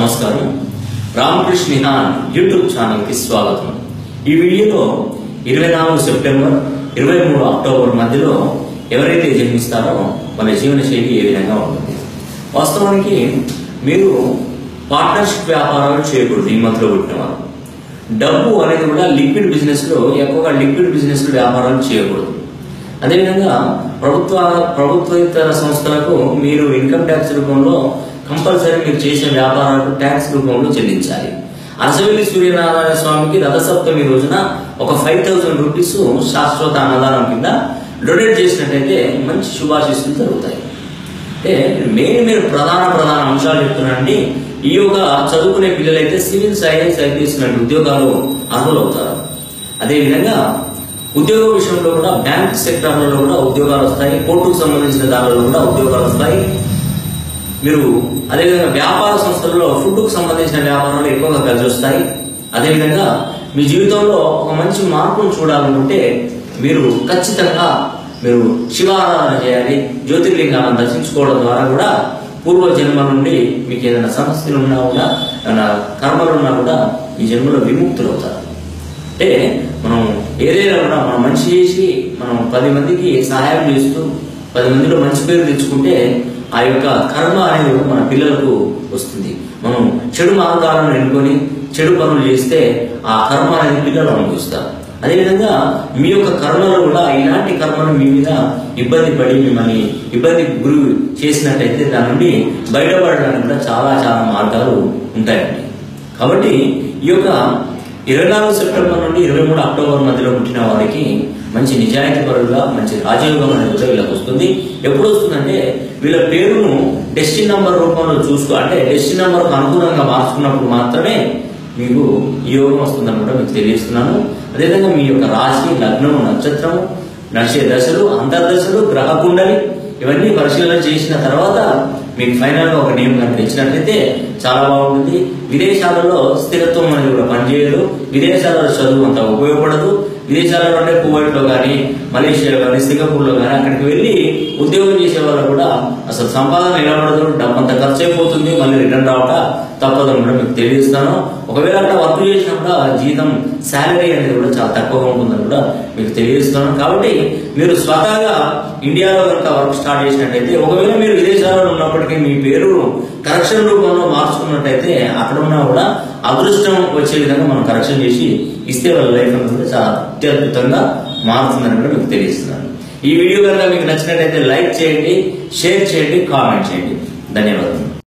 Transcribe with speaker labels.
Speaker 1: నమస్కారం. Ramakrishna Nihan YouTube channel కి స్వాగతం. ఈ వీడియోలో 24 సెప్టెంబర్ 23 అక్టోబర్ మధ్యలో ఎవరైతే జన్మిస్తారో వాళ్ళ జీవన శైలి ఏ విధంగా ఉంటుంది. వాస్తవానికి మీరు పార్ట్నర్షిప్ వ్యాపారాలు చేయకూడదు. ఈ మధ్యలో పుట్టినవారు డబ్బు అనేది కూడా లిక్విడ్ బిజినెస్ లో ఎక్కువగా లిక్విడ్ బిజినెస్ లో వ్యాపారాలు చేయకూడదు. అదేవిధంగా ప్రభుత్వేతర సంస్థలకు మీరు ఇన్కమ్ ట్యాక్స్ రూపంలో కంపల్సరీ మీరు చేసే వ్యాపారాలకు ట్యాక్స్ రూపంలో చెల్లించాలి. అరసవెల్లి సూర్యనారాయణ స్వామికి రథసప్తమి రోజున ఒక 5,000 రూపీస్ శాశ్వత అన్నదానం కింద డొనేట్ చేసినట్టయితే మంచి శుభాశీస్సులు జరుగుతాయి. అంటే మీరు ప్రధాన అంశాలు చెప్తున్నానండి. ఈ యొక్క చదువుకునే పిల్లలైతే సివిల్ సైన్స్ ఐపీఎస్ లాంటి ఉద్యోగాలు అర్హులవుతారు. అదేవిధంగా ఉద్యోగ విషయంలో కూడా బ్యాంక్ సెక్టార్లలో కూడా ఉద్యోగాలు వస్తాయి. కోర్టుకు సంబంధించిన దానిలో కూడా ఉద్యోగాలు వస్తాయి. మీరు అదేవిధంగా వ్యాపార సంస్థల్లో ఫుడ్కు సంబంధించిన వ్యాపారాలు ఎక్కువగా కలిసి వస్తాయి. అదేవిధంగా మీ జీవితంలో ఒక మంచి మార్పును చూడాలనుకుంటే మీరు ఖచ్చితంగా మీరు శివారాధన చేయాలి. జ్యోతిర్లింగాలను దర్శించుకోవడం ద్వారా కూడా పూర్వ జన్మ నుండి మీకు ఏదైనా సమస్యలు ఉన్నా కూడా ఏమైనా కర్మలు ఉన్నా కూడా ఈ జన్మలో విముక్తులు అవుతారు. అంటే మనం ఏదైనా కూడా మనం మంచి చేసి మనం 10 మందికి సహాయం చేస్తూ 10 మందిలో మంచి పేరు తెచ్చుకుంటే ఆ యొక్క కర్మ అనేది మన పిల్లలకు వస్తుంది. మనం చెడు మార్గాలను ఎన్నుకొని చెడు పనులు చేస్తే ఆ కర్మ అనేది పిల్లలు అనుభవిస్తారు. అదేవిధంగా మీ యొక్క కర్మలు కూడా ఇలాంటి కర్మలు మీ మీద ఇబ్బంది పడి మిమ్మల్ని ఇబ్బందికి గురి చేసినట్టయితే దాని నుండి బయటపడడానికి కూడా చాలా మార్గాలు ఉంటాయండి. కాబట్టి ఈ యొక్క 24 సెప్టెంబర్ నుండి 23 అక్టోబర్ మధ్యలో పుట్టిన వారికి మంచి నిజాయితీ పరులుగా మంచి రాజయోగం అనేది కూడా వీళ్ళకి వస్తుంది. ఎప్పుడు వస్తుందంటే వీళ్ళ పేరును డెస్టినీ నంబర్ రూపంలో అంటే డెస్టినీ నంబర్కు అనుగుణంగా మార్చుకున్నప్పుడు మాత్రమే మీకు ఈ యోగం వస్తుందని కూడా మీకు తెలియజేస్తున్నాను. అదేవిధంగా మీ యొక్క రాశి, లగ్నము, నక్షత్రము, నడిచే దశలు, అంతర్దశలు, గ్రహ కుండలి ఇవన్నీ పరిశీలన చేసిన తర్వాత మీకు ఫైనల్ గా ఒక నేమ్ కనుక ఇచ్చినట్లయితే చాలా బాగుంటుంది. విదేశాలలో స్థిరత్వం అనేది కూడా పనిచేయదు. విదేశాలలో చదువు అంత ఉపయోగపడదు. విదేశాలలో అంటే కువైట్ లో కానీ, మలేషియాలో కానీ, సింగపూర్ లో కానీ అక్కడికి వెళ్ళి ఉద్యోగం చేసే వాళ్ళు కూడా అసలు సంపాదన నిలబడదు. డబ్బు అంత ఖర్చు అయిపోతుంది. మళ్ళీ రిటర్న్ రావట తప్పదని కూడా మీకు తెలియజేస్తాను. ఒకవేళ అక్కడ వర్క్ చేసినప్పుడు జీతం శాలరీ అనేది కూడా చాలా తక్కువగా ఉంటుందని కూడా మీకు తెలియజేస్తున్నాను. కాబట్టి మీరు స్వతహాగా ఇండియాలో కనుక వర్క్ స్టార్ట్ చేసినట్టయితే ఒకవేళ మీరు విదేశాలలో ఉన్నప్పటికీ మీ పేరు కరెక్షన్ రూపంలో మార్చుకున్నట్టయితే అక్కడ ఉన్నా కూడా అదృష్టం వచ్చే విధంగా మనం కరెక్షన్ చేసి ఇస్తే వాళ్ళ లైఫ్ అనేది చాలా అత్యద్భుతంగా మారుతుందని కూడా మీకు తెలియజేస్తున్నాను. ఈ వీడియో కనుక మీకు నచ్చినట్టయితే లైక్ చేయండి, షేర్ చేయండి, కామెంట్ చేయండి. ధన్యవాదాలు.